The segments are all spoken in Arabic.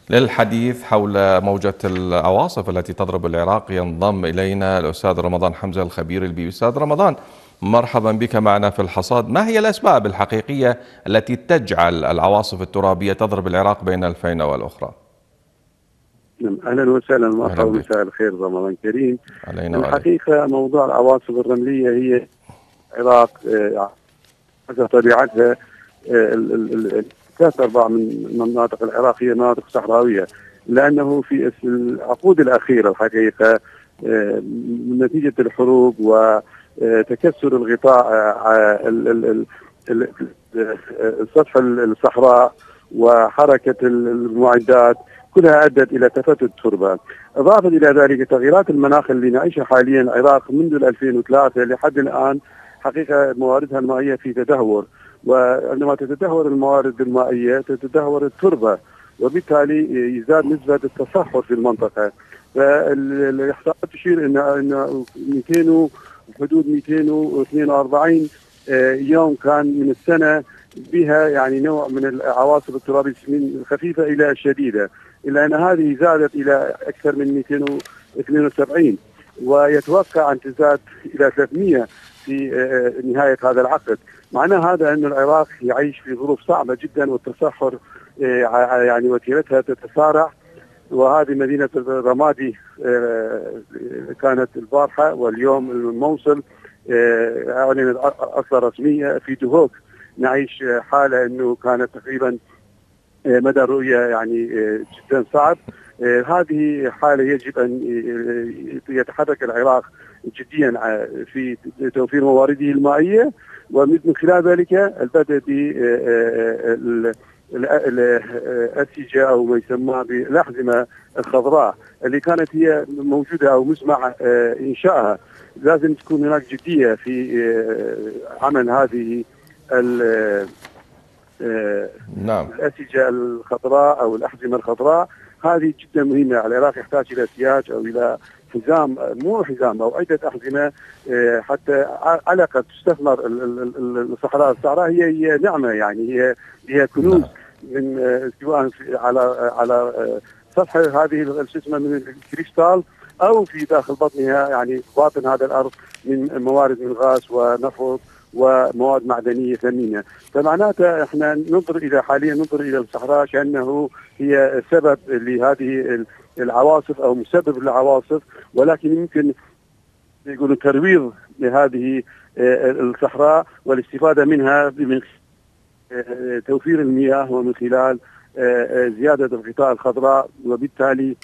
للحديث حول موجة العواصف التي تضرب العراق ينضم إلينا الأستاذ رمضان حمزة الخبير البيئي. أستاذ رمضان، مرحبا بك معنا في الحصاد. ما هي الأسباب الحقيقية التي تجعل العواصف الترابية تضرب العراق بين الفينة والأخرى؟ اهلا وسهلا، أهلا مرحبا، بك. مساء الخير، رمضان كريم. علينا وعليك. الحقيقه موضوع العواصف الرمليه هي العراق حسب طبيعتها ثلاث ارباع من المناطق العراق هي مناطق صحراويه، لانه في العقود الاخيره الحقيقه نتيجه الحروب وتكسر الغطاء سطح الصحراء وحركه المعدات كلها ادت الى تفتت التربه. اضافت الى ذلك تغييرات المناخ اللي نعيشها حاليا العراق منذ 2003 لحد الان، حقيقه مواردها المائيه في تدهور، وعندما تتدهور الموارد المائيه تتدهور التربه، وبالتالي يزداد نسبه التصحر في المنطقه. فالاحصاءات تشير ان 200 حدود 242 يوم كان من السنه بها يعني نوع من العواصف الترابيه من خفيفه الى شديده، الا ان هذه زادت الى اكثر من 272، ويتوقع ان تزداد الى 300 في نهايه هذا العقد. معنى هذا ان العراق يعيش في ظروف صعبه جدا، والتصحر يعني وتيرتها تتسارع. وهذه مدينه الرمادي كانت البارحه، واليوم الموصل اعلنت عطله رسميه. في دهوك نعيش حاله انه كانت تقريبا مدى الرؤيه يعني جدا صعب. هذه حاله يجب ان يتحرك العراق جديا في توفير موارده المائيه، ومن خلال ذلك البدء بالأسيجة او ما يسمى بالاحزمه الخضراء اللي كانت هي موجوده او مسمع انشائها. لازم تكون هناك جديه في عمل هذه نعم. الأسيجة الخضراء أو الأحزمة الخضراء. هذه جدا مهمة. العراق يحتاج إلى سياج أو إلى حزام، مو حزام، أو عدة أحزمة حتى على الأقل تستثمر الصحراء هي نعمة، يعني هي كنوز. نعم. من سواء على سطح هذه الشسمة من الكريستال أو في داخل بطنها، يعني باطن هذا الأرض، من موارد من غاز ونفط ومواد معدنيه ثمينه. فمعناته احنا حاليا ننظر الى الصحراء كانه هي سبب لهذه العواصف او مسبب للعواصف، ولكن يمكن يقولوا ترويض لهذه الصحراء والاستفاده منها من توفير المياه، ومن خلال زياده الغطاء الخضراء، وبالتالي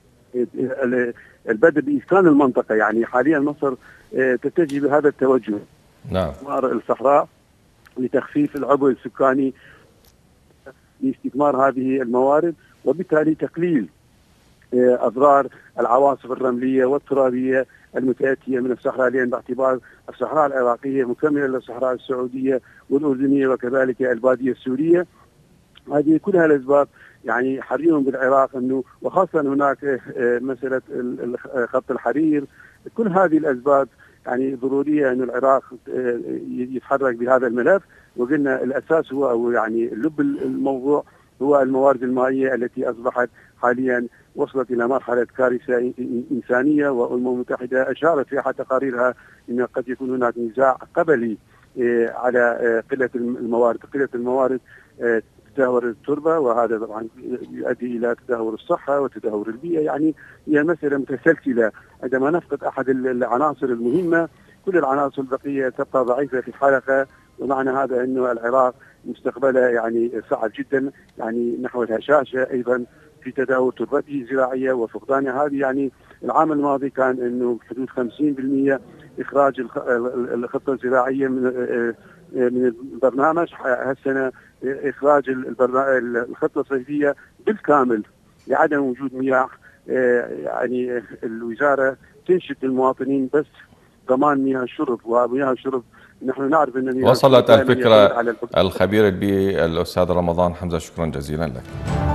البدء باسكان المنطقه. يعني حاليا مصر تتجه بهذا التوجه، نعم، استثمار الصحراء لتخفيف العبء السكاني لاستثمار هذه الموارد، وبالتالي تقليل اضرار العواصف الرمليه والترابيه المتاتيه من الصحراء، لان باعتبار الصحراء العراقيه مكمله للصحراء السعوديه والاردنيه وكذلك الباديه السوريه. هذه كلها الاسباب يعني حري بالعراق انه، وخاصه هناك مساله خط الحرير. كل هذه الاسباب يعني ضروريه ان العراق يتحرك بهذا الملف. وقلنا الاساس هو، او يعني لب الموضوع هو الموارد المائيه التي اصبحت حاليا وصلت الى مرحله كارثه انسانيه، والامم المتحده اشارت في احد تقاريرها ان قد يكون هناك نزاع قبلي على قله الموارد تدهور التربه، وهذا طبعا يؤدي الى تدهور الصحه وتدهور البيئه. يعني هي مساله متسلسله. عندما نفقد احد العناصر المهمه كل العناصر البقيه تبقى ضعيفه في الحلقه، ومعنى هذا انه العراق مستقبله يعني صعب جدا، يعني نحو الهشاشه ايضا في تدهور تربته الزراعيه وفقدانها. هذه يعني العام الماضي كان انه بحدود 50% اخراج الخطه الزراعيه من البرنامج. هالسنه اخراج الخطه الصيفيه بالكامل لعدم وجود مياه. يعني الوزاره تنشد المواطنين بس ضمان مياه الشرب، ومياه الشرب نحن نعرف ان وصلت الفكره. الخبير البيئي الاستاذ رمضان حمزه، شكرا جزيلا لك.